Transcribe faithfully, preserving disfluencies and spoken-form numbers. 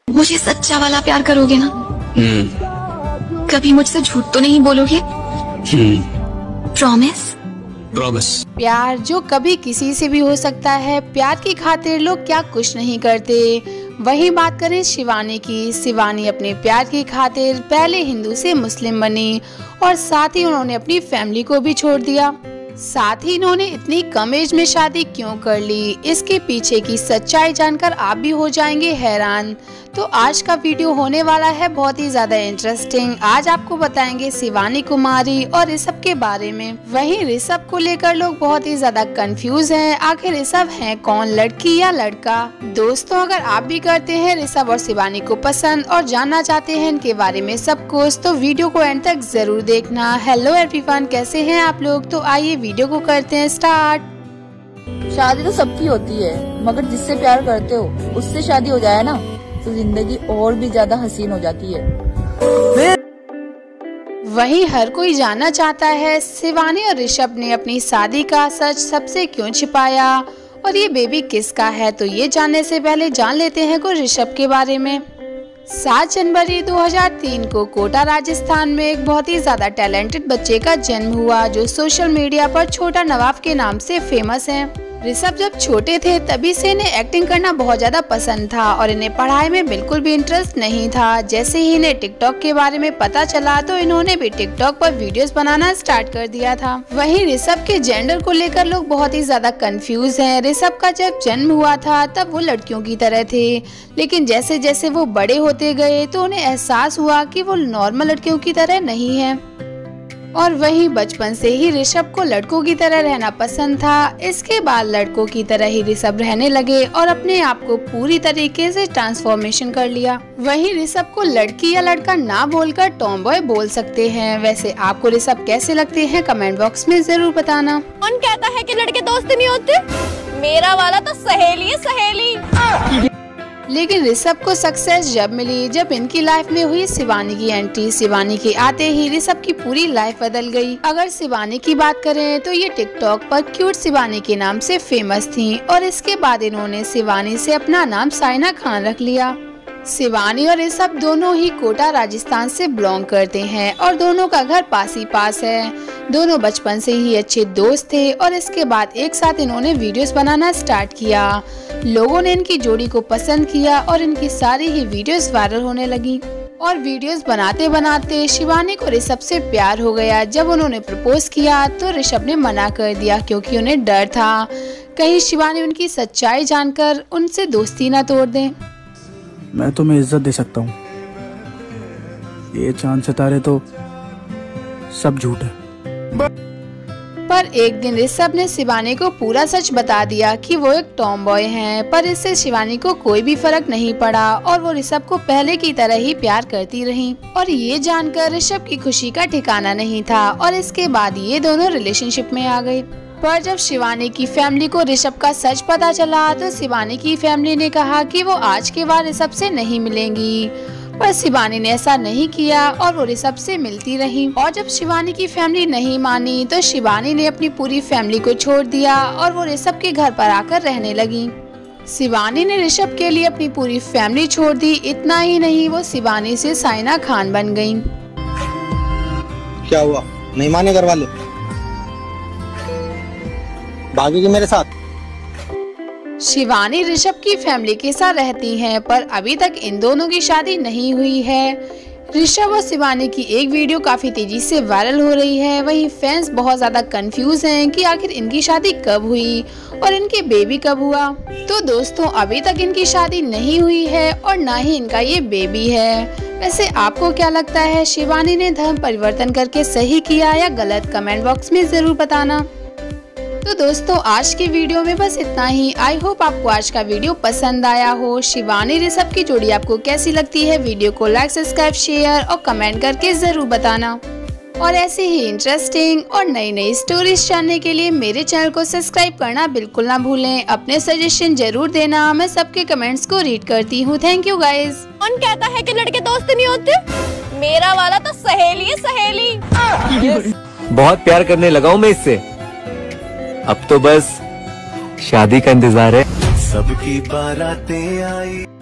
मुझे सच्चा वाला प्यार करोगे ना? हम्म कभी मुझसे झूठ तो नहीं बोलोगे? हम्म प्रॉमिस? प्रॉमिस। प्यार जो कभी किसी से भी हो सकता है। प्यार की खातिर लोग क्या कुछ नहीं करते। वही बात करें शिवानी की। शिवानी अपने प्यार की खातिर पहले हिंदू से मुस्लिम बनी और साथ ही उन्होंने अपनी फैमिली को भी छोड़ दिया। साथ ही इन्होंने इतनी कम एज में शादी क्यों कर ली, इसके पीछे की सच्चाई जानकर आप भी हो जाएंगे हैरान। तो आज का वीडियो होने वाला है बहुत ही ज्यादा इंटरेस्टिंग। आज आपको बताएंगे शिवानी कुमारी और ऋषभ के बारे में। वहीं ऋषभ को लेकर लोग बहुत ही ज्यादा कंफ्यूज हैं। आखिर ऋषभ है कौन, लड़की या लड़का? दोस्तों, अगर आप भी करते हैं ऋषभ और शिवानी को पसंद और जानना चाहते हैं इनके बारे में सब कुछ, तो वीडियो को एंड तक जरूर देखना। हेलो एवरीवन, कैसे हैं आप लोग? तो आइए वीडियो को करते हैं स्टार्ट। शादी तो सबकी होती है, मगर जिससे प्यार करते हो उससे शादी हो जाए ना तो जिंदगी और भी ज्यादा हसीन हो जाती है। वहीं हर कोई जानना चाहता है शिवानी और ऋषभ ने अपनी शादी का सच सबसे क्यों छिपाया और ये बेबी किसका है। तो ये जानने से पहले जान लेते हैं कुछ ऋषभ के बारे में। सात जनवरी दो हज़ार तीन को कोटा राजस्थान में एक बहुत ही ज्यादा टैलेंटेड बच्चे का जन्म हुआ जो सोशल मीडिया पर छोटा नवाब के नाम से फेमस है। ऋषभ जब छोटे थे तभी से इन्हें एक्टिंग करना बहुत ज्यादा पसंद था और इन्हें पढ़ाई में बिल्कुल भी इंटरेस्ट नहीं था। जैसे ही इन्हें टिकटॉक के बारे में पता चला तो इन्होंने भी टिकटॉक पर वीडियोस बनाना स्टार्ट कर दिया था। वहीं ऋषभ के जेंडर को लेकर लोग बहुत ही ज्यादा कंफ्यूज हैं। ऋषभ का जब जन्म हुआ था तब वो लड़कियों की तरह थे, लेकिन जैसे जैसे वो बड़े होते गए तो उन्हें एहसास हुआ कि वो नॉर्मल लड़कियों की तरह नहीं है। और वहीं बचपन से ही ऋषभ को लड़कों की तरह रहना पसंद था। इसके बाद लड़कों की तरह ही ऋषभ रहने लगे और अपने आप को पूरी तरीके से ट्रांसफॉर्मेशन कर लिया। वहीं ऋषभ को लड़की या लड़का ना बोलकर टॉमबॉय बोल सकते हैं। वैसे आपको ऋषभ कैसे लगते हैं कमेंट बॉक्स में जरूर बताना। कौन कहता है कि लड़के दोस्त नहीं होते? मेरा वाला तो सहेली है, सहेली। लेकिन ऋषभ को सक्सेस जब मिली जब इनकी लाइफ में हुई शिवानी की एंट्री। शिवानी के आते ही ऋषभ की पूरी लाइफ बदल गई। अगर शिवानी की बात करें तो ये टिकटॉक पर क्यूट शिवानी के नाम से फेमस थीं और इसके बाद इन्होंने शिवानी से अपना नाम साइना खान रख लिया। शिवानी और ऋषभ दोनों ही कोटा राजस्थान से बिलोंग करते हैं और दोनों का घर पास ही पास है। दोनों बचपन से ही अच्छे दोस्त थे और इसके बाद एक साथ इन्होंने वीडियोस बनाना स्टार्ट किया। लोगों ने इनकी जोड़ी को पसंद किया और इनकी सारी ही वीडियोस वायरल होने लगी। और वीडियोस बनाते बनाते शिवानी को ऋषभ से प्यार हो गया। जब उन्होंने प्रपोज किया तो ऋषभ ने मना कर दिया क्योंकि उन्हें डर था कहीं शिवानी उनकी सच्चाई जानकर उनसे दोस्ती न तोड़ दें। मैं तुम्हें इज्जत दे सकता हूँ, ये चांद सितारे तो सब झूठ है। पर एक दिन ऋषभ ने शिवानी को पूरा सच बता दिया कि वो एक टॉमबॉय हैं। पर इससे शिवानी को कोई भी फर्क नहीं पड़ा और वो ऋषभ को पहले की तरह ही प्यार करती रहीं। और ये जानकर ऋषभ की खुशी का ठिकाना नहीं था और इसके बाद ये दोनों रिलेशनशिप में आ गए। पर जब शिवानी की फैमिली को ऋषभ का सच पता चला तो शिवानी की फैमिली ने कहा कि वो आज के बाद ऋषभ से नहीं मिलेंगी। पर शिवानी ने ऐसा नहीं किया और वो ऋषभ से मिलती रही। और जब शिवानी की फैमिली नहीं मानी तो शिवानी ने अपनी पूरी फैमिली को छोड़ दिया और वो ऋषभ के घर पर आकर रहने लगी। शिवानी ने ऋषभ के लिए अपनी पूरी फैमिली छोड़ दी। इतना ही नहीं, वो शिवानी से साइना खान बन गयी। क्या हुआ, नहीं माने घर वाले? भागेगी मेरे साथ? शिवानी ऋषभ की फैमिली के साथ रहती हैं पर अभी तक इन दोनों की शादी नहीं हुई है। ऋषभ और शिवानी की एक वीडियो काफी तेजी से वायरल हो रही है। वहीं फैंस बहुत ज्यादा कंफ्यूज हैं कि आखिर इनकी शादी कब हुई और इनके बेबी कब हुआ। तो दोस्तों, अभी तक इनकी शादी नहीं हुई है और ना ही इनका ये बेबी है। वैसे आपको क्या लगता है, शिवानी ने धर्म परिवर्तन करके सही किया या गलत? कमेंट बॉक्स में जरूर बताना। तो दोस्तों, आज की वीडियो में बस इतना ही। आई होप आपको आज का वीडियो पसंद आया हो। शिवानी ऋषभ की जोड़ी आपको कैसी लगती है? वीडियो को लाइक, सब्सक्राइब, शेयर और कमेंट करके जरूर बताना। और ऐसे ही इंटरेस्टिंग और नई नई स्टोरीज जानने के लिए मेरे चैनल को सब्सक्राइब करना बिल्कुल ना भूलें। अपने सजेशन जरूर देना, मैं सबके कमेंट्स को रीड करती हूँ। Thank you guys. कौन कहता है कि लड़के दोस्त नहीं होते? मेरा वाला तो सहेली है, सहेली। बहुत प्यार करने लगा हूँ मैं इससे, अब तो बस शादी का इंतजार है। सबकी बारातें आई।